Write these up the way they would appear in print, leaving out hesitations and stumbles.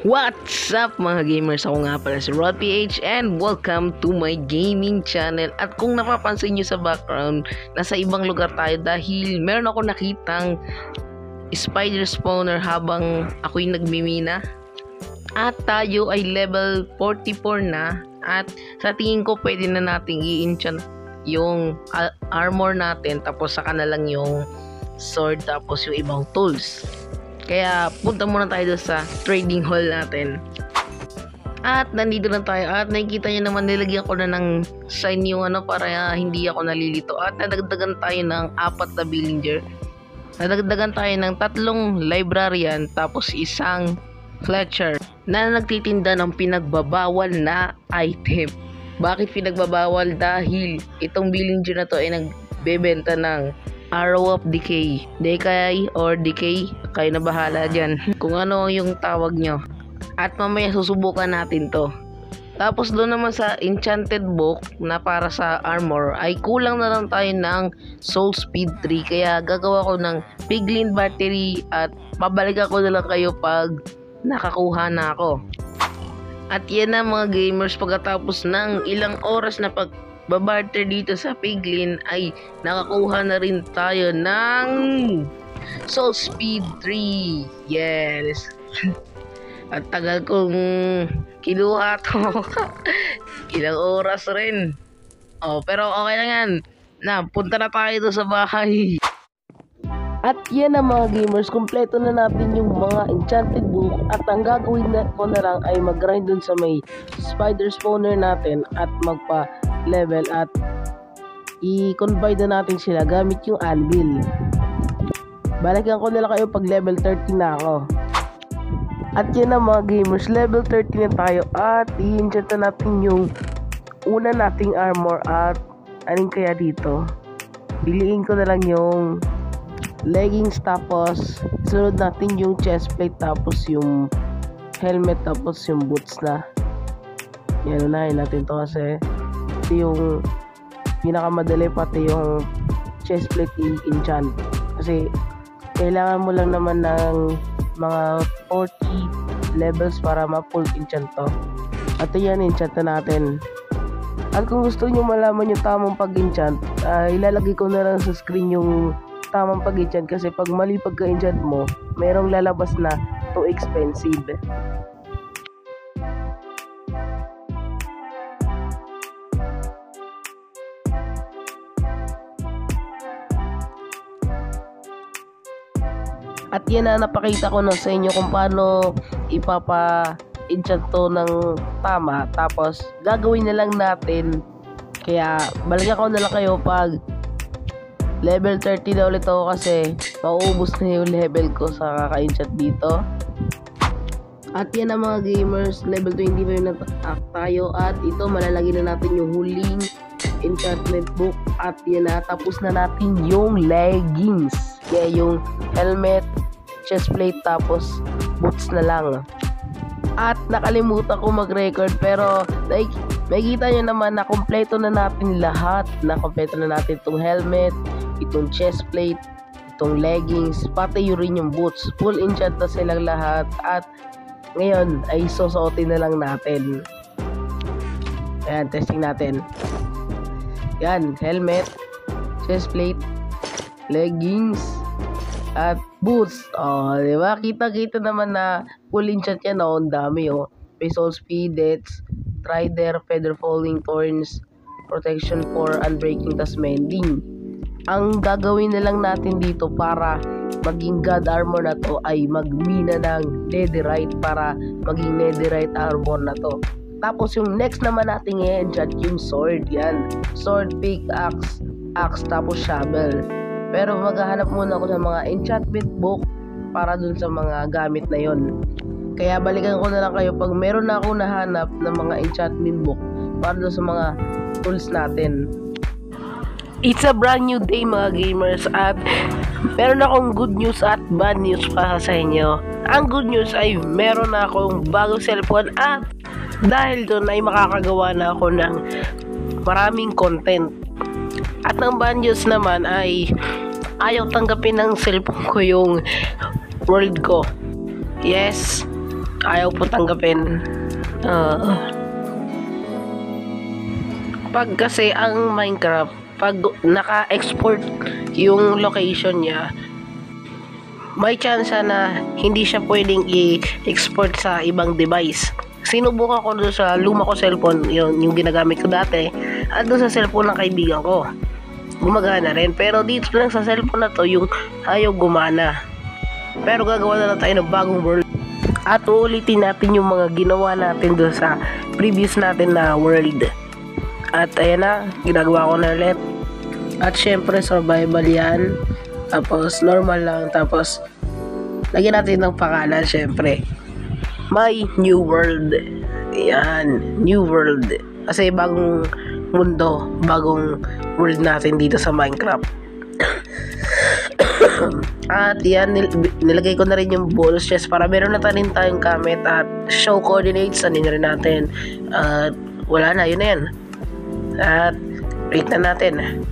What's up mga gamers? Ako nga pala si RodPH and welcome to my gaming channel. At kung napapansin nyo sa background, nasa ibang lugar tayo dahil meron ako nakitang spider spawner habang ako'y nagmimina. At tayo ay level 44 na at sa tingin ko pwede na nating i-enchant yung armor natin, tapos saka na lang yung sword tapos yung ibang tools. Kaya punta muna tayo sa trading hall natin. At nandito na tayo at nakikita nyo naman nilagyan ko na ng sign yung para hindi ako nalilito. At nadagdagan tayo ng 4 na villager. Nadagdagan tayo ng 3 librarian tapos isang Fletcher na nagtitinda ng pinagbabawal na item. Bakit pinagbabawal? Dahil itong villager na to ay nagbebenta ng Arrow of Decay, Decay or Decay, kayo na bahala dyan kung ano yung tawag nyo. At mamaya susubukan natin to. Tapos doon naman sa enchanted book na para sa armor ay kulang na lang tayo ng soul speed 3, kaya gagawa ko ng piglin battery at babalikan ko na lang kayo pag nakakuha na ako. At yan na mga gamers, pagkatapos ng ilang oras na pagbabarter dito sa piglin ay nakakuha na rin tayo ng soul speed 3. Yes. At tagal kong kinuha to. Ilang oras rin. Pero okay lang yan. Punta na tayo doon sa bahay. At yan na mga gamers, kompleto na natin yung mga enchanted book. At ang gagawin ko na lang ay mag-grind dun sa may spider spawner natin at magpa-level at i-convide na natin sila gamit yung anvil. Balikan ko na lang kayo pag level 30 na ako. At yan na mga gamers, level 30 na tayo at i-enchant na natin yung una nating armor. At anong kaya dito? Piliin ko na lang yung leggings, tapos sunod natin yung chest plate, tapos yung helmet, tapos yung boots na. Yan, unahin natin to kasi ito yung pinakamadali, pati yung chest plate i-enchant kasi kailangan mo lang naman ng mga 40 levels para ma-full enchant to. At yan, enchant na natin. At kung gusto nyo malaman yung tamang pag-enchant, ilalagay ko na lang sa screen yung tamang pag-enchant, kasi pag mali pagka-enchant mo, mayroong lalabas na too expensive. At yan na, napakita ko na sa inyo kung paano ipapa-enchant to ng tama. Tapos gagawin na lang natin, kaya balikan ko na lang kayo pag level 30 na ulit ako, kasi mauubos na yung level ko sa kaka-enchant dito. At yan na mga gamers, level 25 na tayo. At ito, malalagay na natin yung huling enchantment book. At yan na, tapos na natin yung leggings, kaya yung helmet, chest plate, tapos boots na lang. At nakalimutan ko mag-record, pero makikita nyo naman na kompleto na natin lahat. Kompleto na natin itong helmet, itong chest plate, itong leggings, pati yun rin yung boots. Full enchant na silang lahat. At ngayon ay susuotin na lang natin. Ayan, testing natin. Yan, helmet, chest plate, leggings, at boots. Diba? Kita-kita naman na full enchant yan. Ang dami may soul speed, deaths, Trider, feather falling, thorns, protection for unbreaking, tas mending. Ang gagawin na lang natin dito para maging god armor na to ay magmina ng netherite para maging netherite armor na to. Tapos yung next naman natin i-enchant yung sword. Yan, sword, pick, axe, tapos shovel. Pero maghahanap muna ako sa mga enchantment book para dun sa mga gamit na yon. Kaya balikan ko na lang kayo pag meron na ako nahanap ng mga enchantment book para dun sa mga tools natin. It's a brand new day mga gamers, at meron akong good news at bad news para sa inyo. Ang good news ay meron na akong bagong cellphone, at dahil doon ay makakagawa na ako ng maraming content. At ang bad news naman ay ayaw tanggapin ng cellphone ko yung world ko. Yes, ayaw po tanggapin. Pag kasi ang Minecraft, pag naka-export yung location niya, may chance na hindi siya pwedeng i-export sa ibang device. Sinubukan ko doon sa luma ko cellphone, yung ginagamit ko dati, at doon sa cellphone ng kaibigan ko. Gumagana rin. Pero dito lang sa cellphone na to, yung ayaw gumana. Pero gagawa na lang tayo ng bagong world. At uulitin natin yung mga ginawa natin doon sa previous natin na world. At ayan na, ginagawa ko na ulit. At syempre survival yan. Tapos normal lang. Tapos lagyan natin ng pangalan syempre. My New World. Yan, New World. Kasi bagong mundo, bagong world natin dito sa Minecraft. At yan, nilagay ko na rin yung bonus chest para meron na rin tayong gamit. At show coordinates, anin na rin natin. At wala na, yun na yan. At rate na natin.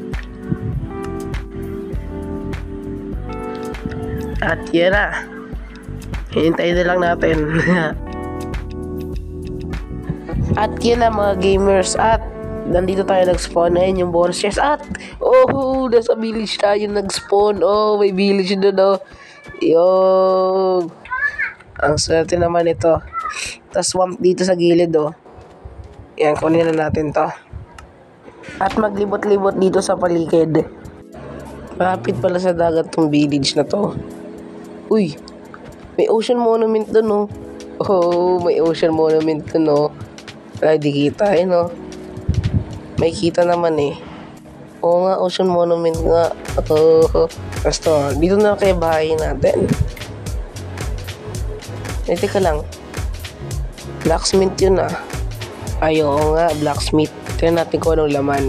At yan na, hintayin na lang natin. At yan na mga gamers. At nandito tayo nag-spawn. Ayun yung bonus chest. At nasa village tayo nag-spawn. May village doon. Yung ang swerte naman ito. Tapos swamp dito sa gilid. Yan, kunin na natin to. At maglibot-libot dito sa paligid. Malapit pala sa dagat tong village na to. Uy, may ocean monument doon. May ocean monument doon. Ay, di kita may kita naman Oo nga, ocean monument nga. Basta, dito na kaya bahay natin. Teka lang. Blacksmith yun Ay, oo nga, blacksmith. Tignan natin kung anong laman.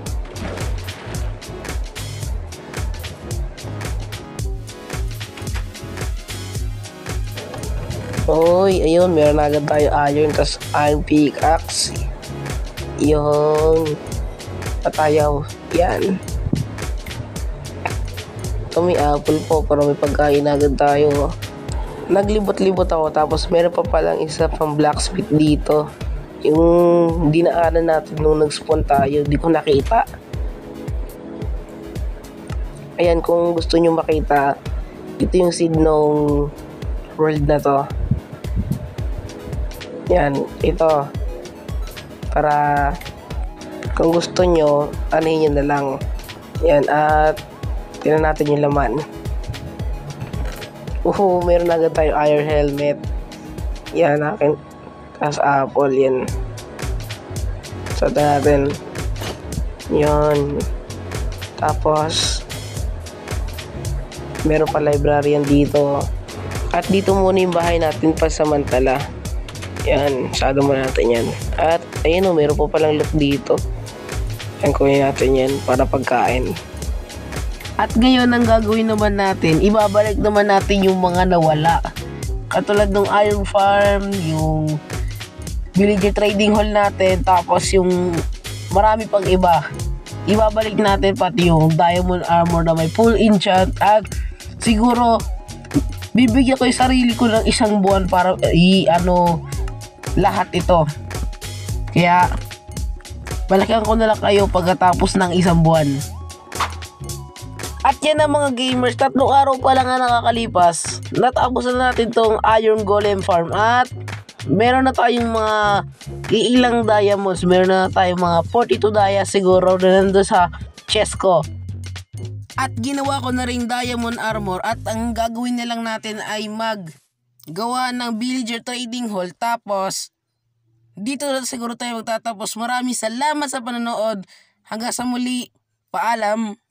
Ayun, meron na agad tayo iron, tas iron pickaxe. Yun. Patayaw. Yan. Ito may apple po, pero may pagkain agad tayo. Naglibot-libot ako, tapos meron pa palang isa pang blacksmith dito. Yung dinaanan natin nung nag-spawn tayo, di ko nakita. Ayan, kung gusto nyo makita, ito yung seed ng world na to. Yan, ito. Para kung gusto nyo, anuhin nyo na lang. Yan, at tingnan natin yung laman. Meron agad tayo iron helmet. Yan, akin. Tapos apple, yan. So, natin. Yan. Tapos, meron pa librarian dito. At dito muna yung bahay natin pasamantala. Yan, sado muna natin yan. At ayun meron pa palang loot dito. Yan, kunin natin yan para pagkain. At ngayon ang gagawin naman natin, ibabalik naman natin yung mga nawala. Katulad ng iron farm, yung villager trading hall natin, tapos yung marami pang iba. Ibabalik natin pati yung diamond armor na may full enchant. At siguro bibigyan ko yung sarili ko ng isang buwan para lahat ito. Kaya balikan ko na lang kayo pagkatapos ng isang buwan. At yan ang mga gamers, 3 araw pa lang nga nakakalipas, natapos na natin tong iron golem farm. At meron na tayong mga ilang diamonds. Meron na tayong mga 42 dias siguro na nandun sa chest ko. At ginawa ko na rin diamond armor. At ang gagawin na lang natin ay gawa ng villager trading hall. Tapos dito na siguro tayo magtatapos. Maraming salamat sa panonood. Hanggang sa muli. Paalam.